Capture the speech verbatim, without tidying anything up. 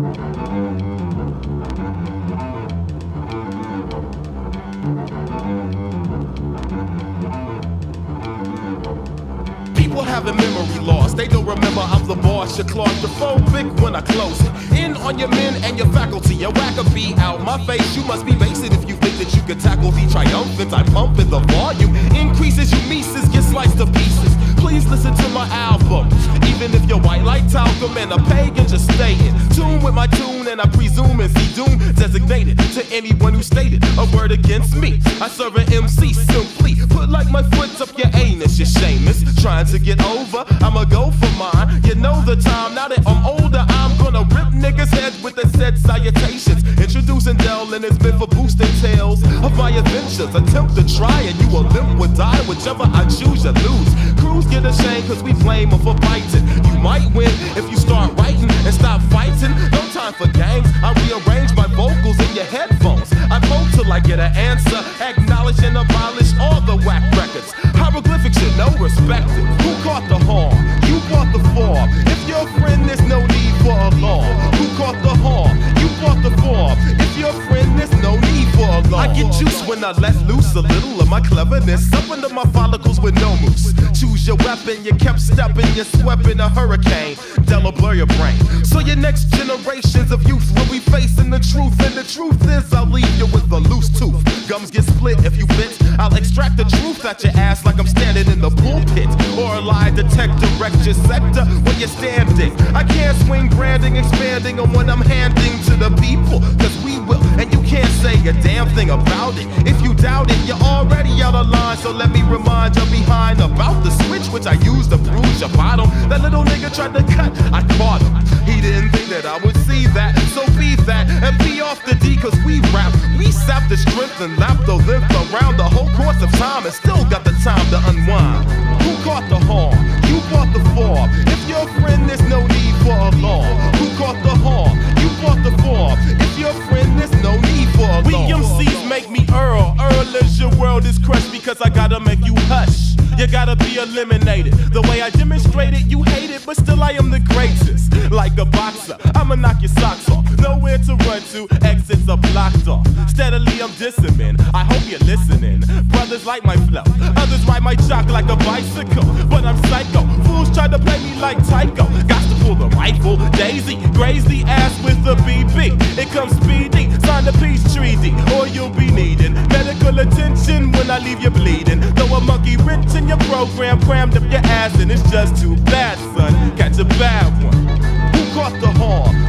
People having memory loss, they don't remember I'm the boss. You're claustrophobic when I close it. In on your men and your faculty, your wackabee out my face. You must be basic if you think that you can tackle the triumphant. I pump in the volume, increases you mises, get sliced to pieces. Please listen to my album, even if you're white like talcum and a pagan, just stay in tune with my tune, and I presume and see doom designated to anyone who stated a word against me. I serve an M C simply, put like my foot up your anus, you shameless. Trying to get over, I'ma go for mine. You know the time, now that I'm older, I'm gonna rip niggas' heads with the said salutations. Introducing Del and it's meant for boosting tales of my adventures. Attempt to try and you will limp or die, whichever I choose, you lose. Crews get ashamed cause we blame them for biting. You might win if you start writing and stop fighting. No time for games, I rearrange my vocals in your headphones. I vote till I get an answer, acknowledge and abolish all the whack records. Hieroglyphics you know respected. Who caught the horn? You bought the form. If you're a friend, there's no need for alarm. Who caught the horn? You bought the form. If you're a friend, there's no need for alarm. I get juice when I let loose a little of my cleverness up under my follicles with no moose. Choose your weapon, you kept stepping, you swept in a hurricane. Della blur your brain. So your next generations of youth will be facing the truth, and the truth is I'll leave you with a loose tooth. Gums get split if you fit. I'll extract the truth out your ass like I'm standing in the pulpit, or a lie detector wreck your sector when you're standing. I can't swing branding, expanding on what I'm handing to the people, cause we will, and you can't say a damn thing about it. If you doubt it, you're already out of line, so let me remind you behind about the switch which I used to bruise your bottom. That little nigga tried to cut, I caught him. He didn't think that I would see that, so be that and be off the D, cause we rap. We sap the strength and lap the length around the whole course of time, and still got the time to unwind. Who caught the horn? You bought the form. If you're a friend, there's no need for alarm. Who caught the horn? You bought the form. If you're a friend, there's no need for alarm. We M Cs make me Earl. Earl is your world is crushed because I gotta make you hush. You gotta be eliminated. The way I demonstrated, you hate it, but still I am the greatest. Like a boxer, I'ma knock your socks off. Nowhere to run to, exits are blocked off. Steadily I'm dissing, man. I hope you're listening. Brothers like my flow, others ride my jock like a bicycle. But I'm psycho, fools try to play me like Tycho. Got to pull the rifle, Daisy, graze the ass with the B B. It comes speedy, sign the peace treaty, or you'll be needing medical attention when I leave you bleeding. Throw a monkey wrench in your program, crammed up your ass, and it's just too bad, son. Catch a bad one. Who caught the horn?